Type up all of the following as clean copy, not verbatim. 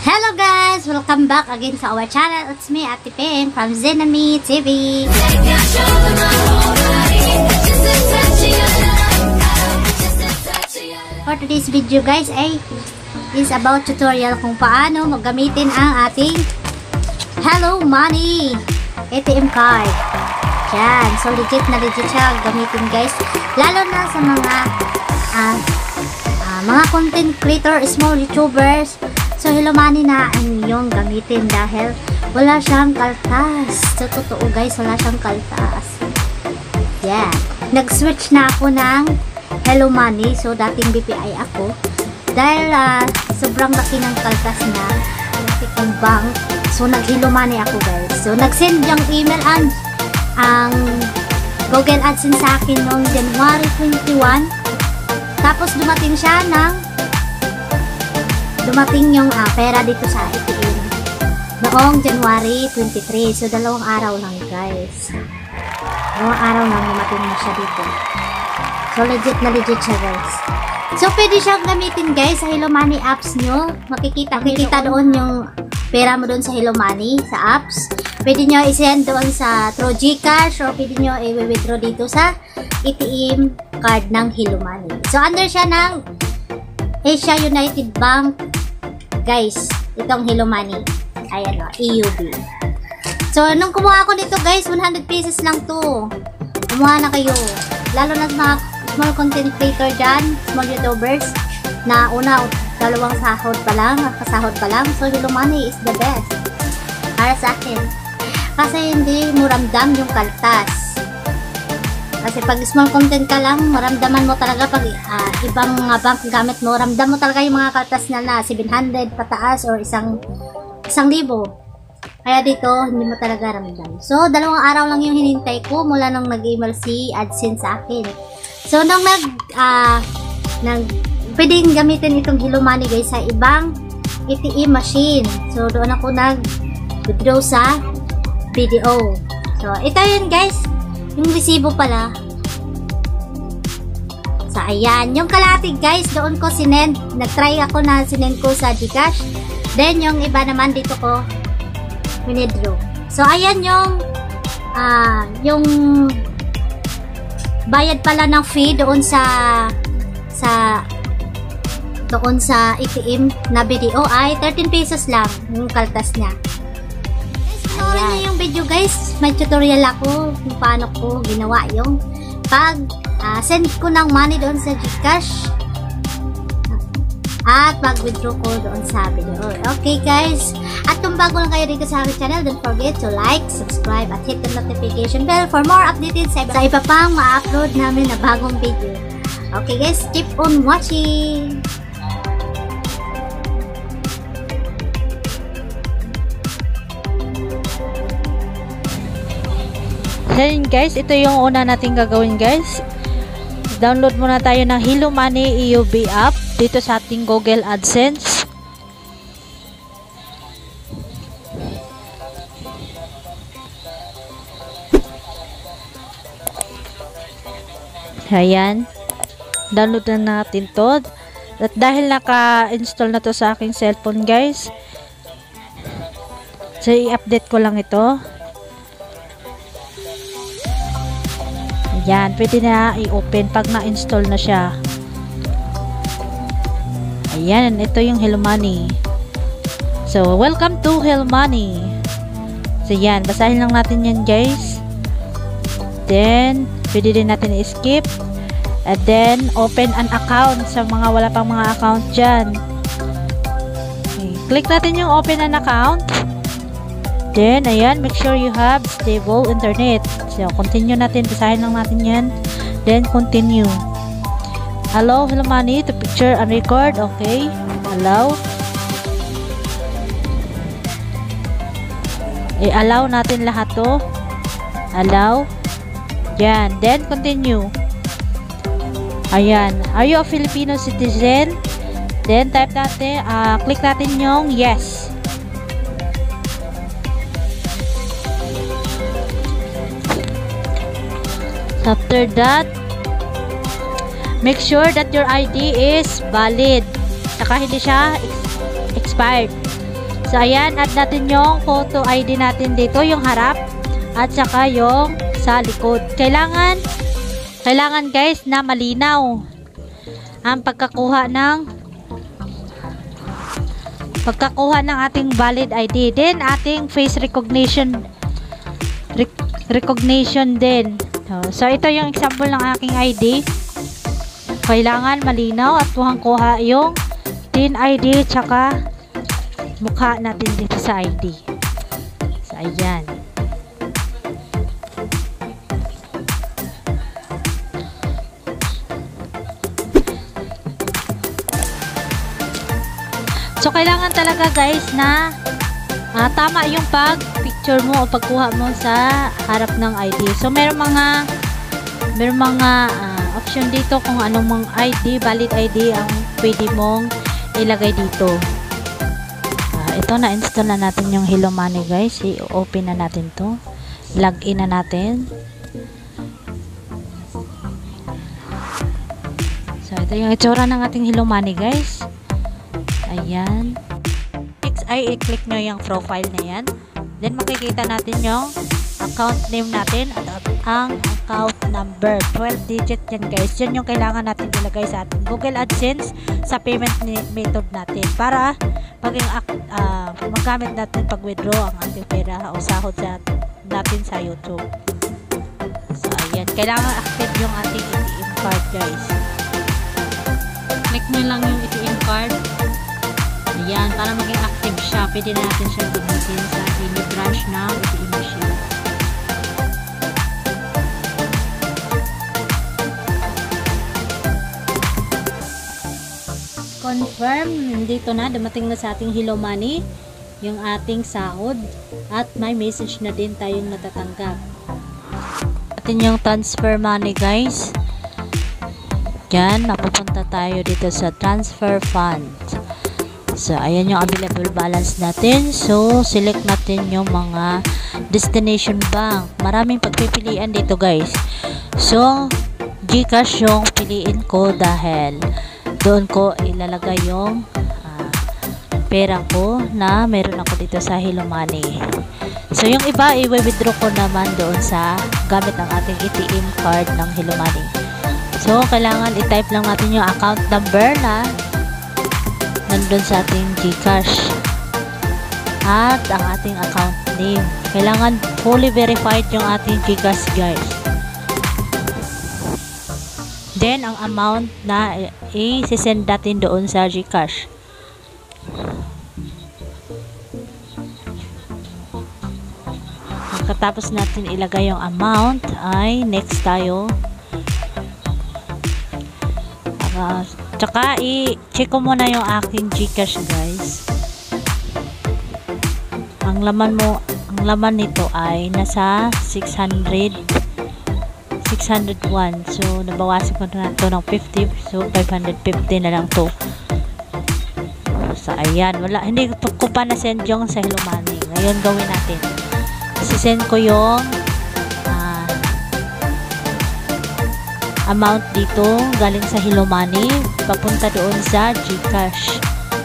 Hello guys! Welcome back again sa our channel. It's me, Ate Ping from Zenami TV. For today's video guys is about tutorial kung paano maggamitin ang ating Hello Money ATM card. Yan. So legit na legit siya gamitin guys. Lalo na sa mga content creator, small YouTubers. So, Hello Money na ang inyong gamitin dahil wala siyang kaltas. So, totoo guys, wala siyang kaltas. Yeah. Nag-switch na ako ng Hello Money. So, dating BPI ako. Dahil sobrang laki ng kaltas na ng bank. So, nag-Hello Money ako guys. So, nag-send yung email ang Google AdSense sa akin noong January 21. Tapos, dumating yung pera dito sa ATM noong January 23. So, 2 araw lang guys. 2 araw lang dumating na siya dito. So, legit na legit siya guys. So, pwede siyang gamitin guys sa Hello Money apps nyo. Makikita doon yung pera mo doon sa Hello Money, sa apps. Pwede nyo i-send doon sa through GCash or pwede nyo i-withdraw dito sa ATM card ng Hello Money. So, under siya ng Asia United Bank guys, itong Hello Money. Ayan o, EUB. So, nung kumuha ako nito guys, 100 pesos lang to. Kumuha na kayo. Lalo na sa mga small content creator dyan, small YouTubers, na una, 2 sahod pa lang, kasahod pa lang. So, Hello Money is the best. Para sa akin. Kasi hindi mo ramdam yung kaltas. Kasi pag small content ka lang, maramdaman mo talaga pag ibang bank gamit mo, ramdam mo talaga yung mga kaltas na 700 pataas or 1,000. Kaya dito, hindi mo talaga ramdam. So, 2 araw lang yung hinintay ko mula nung nag-email si AdSense sa akin. So, nung pwedeng gamitin itong Hello Money guys sa ibang ATM machine. So, doon ako nag-withdraw sa BDO. So, ito yun guys. Yung resibo pala. So, ayan. Yung kalatig guys, doon ko sinend. Nag-try ako na sinend ko sa GCash. Then, yung iba naman dito ko withdraw. So, ayan yung bayad pala ng fee doon sa ATM na BDO ay 13 pesos lang yung kaltas niya. Panoorin niyo yung video guys. May tutorial ako kung paano ko ginawa yung pag send ko ng money doon sa GCash at pag-withdraw ko doon sa video. Okay guys. At kung bago lang kayo dito sa aking channel, don't forget to like, subscribe, at hit the notification bell for more updated sa iba pang ma-upload namin na bagong video. Okay guys, keep on watching! Then guys, ito yung una natin gagawin guys. Download muna tayo ng Hello Money EUB app dito sa ating Google AdSense. Ayan. Download na natin to. At dahil naka-install na to sa aking cellphone guys, so i-update ko lang ito. Ayan, pwede na i-open pag na-install na siya. Ayan, ito yung Hello Money. So, welcome to Hello Money. So, yan, basahin lang natin yan guys. Then, pwede din natin i-skip. And then, open an account sa mga wala pang mga account dyan. Okay. Click natin yung open an account. Then, ayan, make sure you have stable internet. So, continue natin. Basahin lang natin yan. Then, continue. Allow Hello Money to picture and record. Okay. Allow. I-allow natin lahat to. Allow. Yan. Then, continue. Ayan. Are you a Filipino citizen? Then, type natin, click natin yung yes. After that, make sure that your ID is valid. Saka hindi siya expired. So, ayan, add natin yung photo ID natin dito, yung harap, at saka yung sa likod. Kailangan guys na malinaw ang pagkakuha ng ating valid ID. Then, ating face recognition din. So, ito yung example ng aking ID. Kailangan malinaw at kuha yung TIN ID tsaka mukha natin dito sa ID. So, ayan. So, kailangan talaga guys na tama yung picture mo o pagkuha mo sa harap ng ID. So, meron mga option dito kung anong mga ID, valid ID ang pwede mong ilagay dito. Ito, na-install na natin yung Hello Money guys. I-open na natin to. Login na natin. So, ito yung itsura ng ating Hello Money guys. Ayan. Next ay i-click nyo yung profile na yan. Then makikita natin yung account name natin at ang account number. 12 digit yan guys. Yan yung kailangan natin ilagay sa ating Google AdSense sa payment method natin para magamit natin pag-withdraw ang ating pera o sahod natin sa YouTube. So ayan. Kailangan active yung ating ATM card guys. Click nyo lang yung ATM card. Ayan, para maging active siya, pwede natin siya gamitin sa any branch ng ATM machine. Confirm, dito na, dumating na sa ating Hello Money yung ating sahod at may message na din tayong natatanggap. Atin yung transfer money guys. Yan, napupunta tayo dito sa transfer funds. So, ayan yung available balance natin. So, select natin yung mga destination bank. Maraming pagpipilian dito guys. So, GCash yung piliin ko dahil doon ko ilalagay yung pera ko na meron ako dito sa Hello Money. So, yung iba, i-withdraw ko naman doon sa gamit ang ating ATM card ng Hello Money. So, kailangan i-type lang natin yung account number na nandun sa ating GCash at ang ating account name. Kailangan fully verified yung ating GCash guys. Then, ang amount na i-send natin doon sa GCash. Pagkatapos natin ilagay yung amount, ay next tayo. Tsaka, i-check ko muna yung aking GCash guys. Ang laman nito ay nasa 601. So, nabawasan ko na ito ng 50. So, 550 na lang to. So, ayan. Hindi ko pa na-send yung sa Hello Money. Ngayon, gawin natin. Sisend ko yung amount dito galing sa Hello Money papunta doon sa GCash.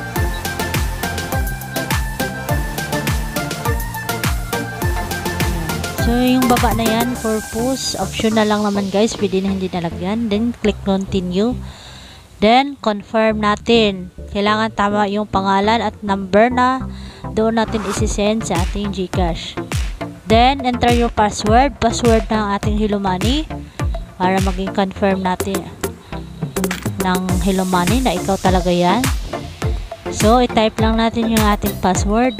So, yung baba na yan, purpose, optional lang naman guys, pwede na hindi nalagyan. Then, click continue. Then, confirm natin. Kailangan tama yung pangalan at number na doon natin isi-send sa ating GCash. Then, enter your password ng ating Hello Money para maging confirm natin ng Hello Money na ikaw talaga yan. So, i-type lang natin yung ating password.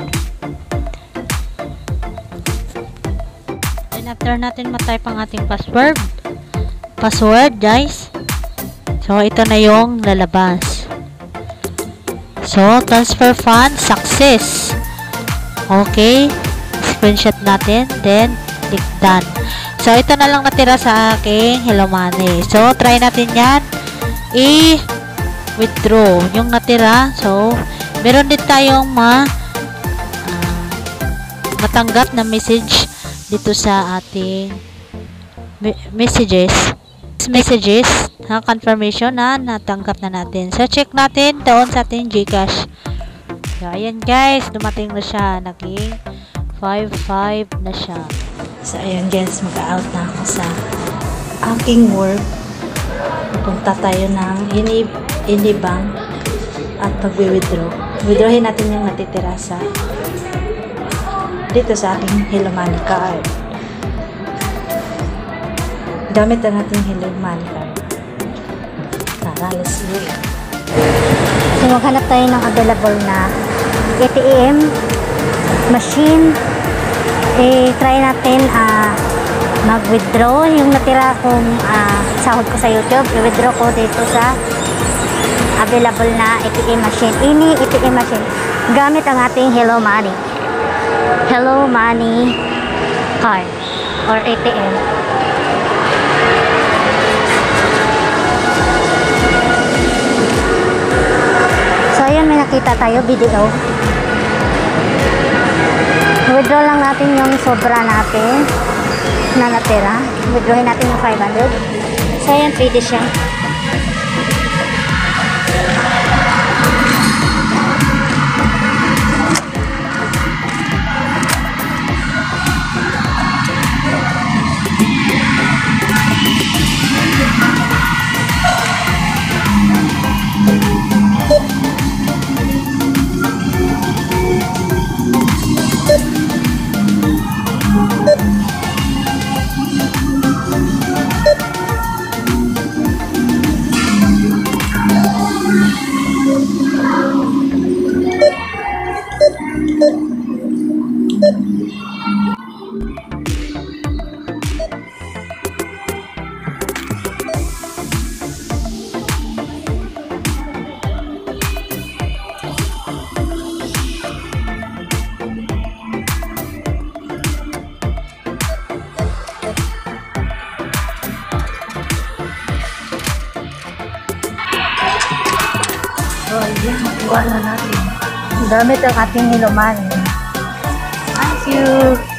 And after natin ma-type ang ating password guys. So, ito na yung lalabas. So, transfer fund success. Okay. Screenshot natin. Then, click done. So, ito na lang natira sa aking Hello Money. So, try natin yan. I-withdraw yung natira. So, meron din tayong matanggap na message dito sa ating messages. Confirmation na natanggap na natin. So, check natin doon sa ating GCash. So, ayan guys, dumating na siya. Naging 5-5 na siya. So, ayan guys, mag-out na ako sa aking work. Punta tayo ng Inibang at pag-withdraw. Withdrawin natin yung natitira sa dito sa ating Hello Money card. Gamit ang ating Hello Money card. Tara, let's go. So, maghanap tayo ng available na ATM machine. Try natin mag-withdraw yung natira kong sahod ko sa YouTube. I-withdraw ko dito sa available na ATM machine. Ini ATM machine gamit ang ating Hello Money card or ATM. So ayun, may nakita tayo video. Withdraw lang natin yung sobra natin na natira. Withdrawin natin yung 500. So ayan, pwede siya. So, ayan, makuha na natin. Gamit ang ating Hello Money. Thank you.